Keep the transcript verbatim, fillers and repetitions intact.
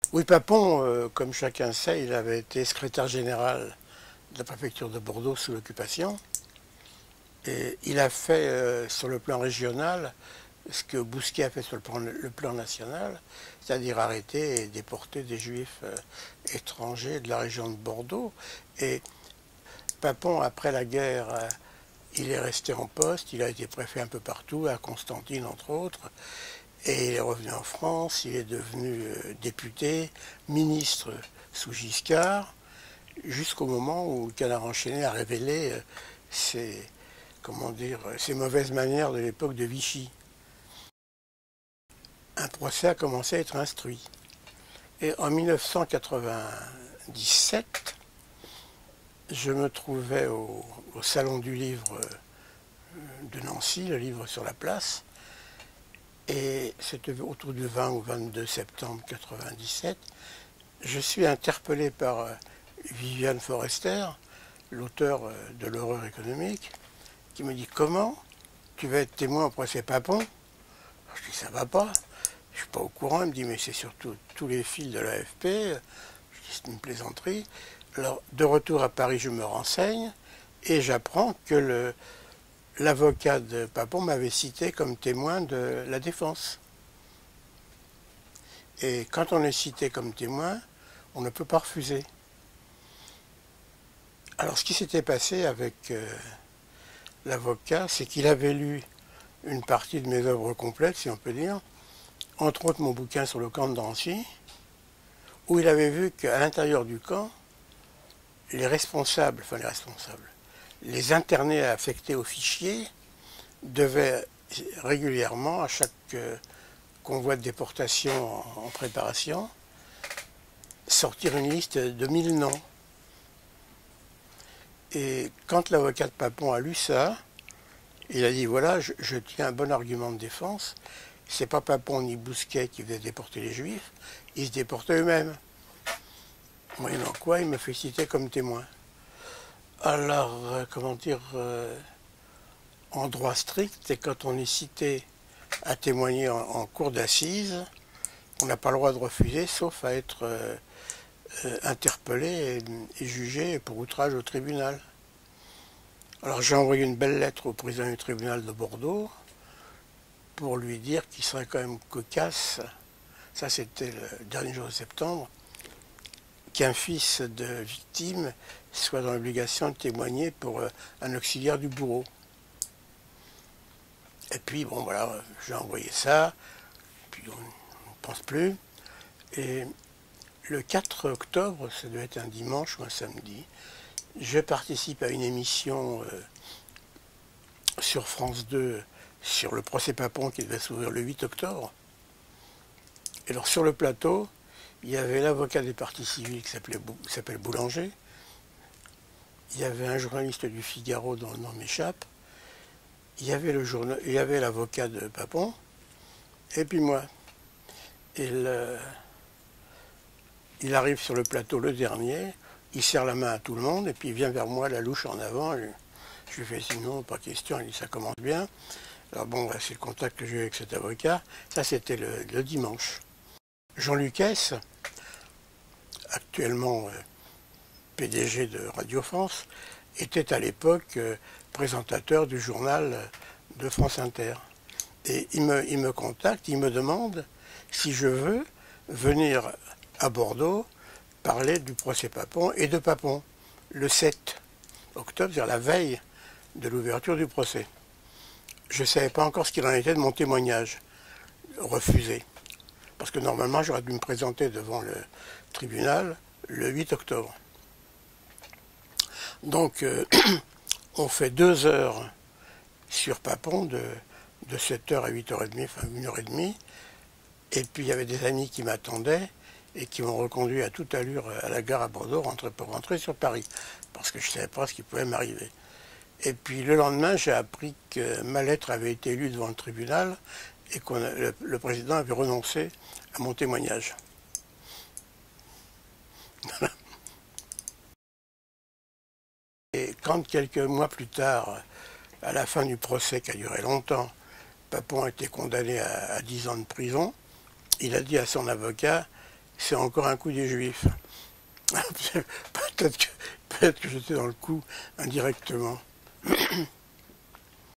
Oui, Papon, euh, comme chacun sait, il avait été secrétaire général de la préfecture de Bordeaux sous l'occupation. Et il a fait, euh, sur le plan régional, ce que Bousquet a fait sur le plan, le plan national, c'est-à-dire arrêter et déporter des juifs euh, étrangers de la région de Bordeaux. Et Papon, après la guerre, euh, il est resté en poste, il a été préfet un peu partout, à Constantine entre autres, et il est revenu en France, il est devenu euh, député, ministre sous Giscard, jusqu'au moment où le Canard enchaîné a révélé euh, ses, comment dire, ses mauvaises manières de l'époque de Vichy. Un procès a commencé à être instruit. Et en mille neuf cent quatre-vingt-dix-sept, je me trouvais au, au Salon du Livre de Nancy, le livre sur la place, et c'était autour du vingt ou vingt-deux septembre mille neuf cent quatre-vingt-dix-sept. Je suis interpellé par Viviane Forester, l'auteur de l'horreur économique, qui me dit « Comment tu vas être témoin au procès Papon ?» Je dis « Ça va pas, je suis pas au courant. » Il me dit « Mais c'est surtout tous les fils de l'A F P. » Je dis « C'est une plaisanterie. » Alors, de retour à Paris, je me renseigne et j'apprends que le, l'avocat de Papon m'avait cité comme témoin de la défense. Et quand on est cité comme témoin, on ne peut pas refuser. Alors, ce qui s'était passé avec euh, l'avocat, c'est qu'il avait lu une partie de mes œuvres complètes, si on peut dire, entre autres mon bouquin sur le camp de Drancy, où il avait vu qu'à l'intérieur du camp, les responsables, enfin les responsables, les internés affectés au fichier devaient régulièrement, à chaque euh, convoi de déportation en, en préparation, sortir une liste de mille noms. Et quand l'avocat de Papon a lu ça, il a dit, voilà, je, je tiens un bon argument de défense, c'est pas Papon ni Bousquet qui faisaient déporter les Juifs, ils se déportaient eux-mêmes. Moyennant quoi, il me fait citer comme témoin. Alors, euh, comment dire, euh, en droit strict, et quand on est cité à témoigner en, en cour d'assises, on n'a pas le droit de refuser, sauf à être euh, euh, interpellé et, et jugé pour outrage au tribunal. Alors j'ai envoyé une belle lettre au président du tribunal de Bordeaux pour lui dire qu'il serait quand même cocasse, ça c'était le dernier jour de septembre, qu'un fils de victime soit dans l'obligation de témoigner pour un auxiliaire du bourreau. Et puis bon voilà, j'ai envoyé ça, puis on ne pense plus. Et le quatre octobre, ça devait être un dimanche ou un samedi, je participe à une émission euh, sur France deux sur le procès Papon qui devait s'ouvrir le huit octobre. Et alors sur le plateau, il y avait l'avocat des parties civiles qui s'appelle Boulanger, il y avait un journaliste du Figaro dont le nom m'échappe, il y avait le journal, il y avait l'avocat de Papon, et puis moi. Et le, il arrive sur le plateau le dernier, il serre la main à tout le monde, et puis il vient vers moi, la louche en avant. Et je lui fais sinon, pas question, il dit ça commence bien. Alors bon, c'est le contact que j'ai eu avec cet avocat. Ça, c'était le, le dimanche. Jean-Luc Hess, actuellement euh, P D G de Radio France, était à l'époque euh, présentateur du journal euh, de France Inter. Et il me, il me contacte, il me demande si je veux venir à Bordeaux parler du procès Papon et de Papon, le sept octobre, c'est-à-dire la veille de l'ouverture du procès. Je ne savais pas encore ce qu'il en était de mon témoignage, refusé. Parce que normalement, j'aurais dû me présenter devant le tribunal le huit octobre. Donc, euh, on fait deux heures sur Papon, de, de sept heures à huit heures trente, enfin une heure trente. Et puis, il y avait des amis qui m'attendaient et qui m'ont reconduit à toute allure à la gare à Bordeaux pour rentrer sur Paris, parce que je ne savais pas ce qui pouvait m'arriver. Et puis le lendemain, j'ai appris que ma lettre avait été lue devant le tribunal et que le, le président avait renoncé à mon témoignage. Et quand quelques mois plus tard, à la fin du procès qui a duré longtemps, Papon a été condamné à, à dix ans de prison, il a dit à son avocat c'est encore un coup des Juifs. Peut-être que, peut-être que j'étais dans le coup indirectement.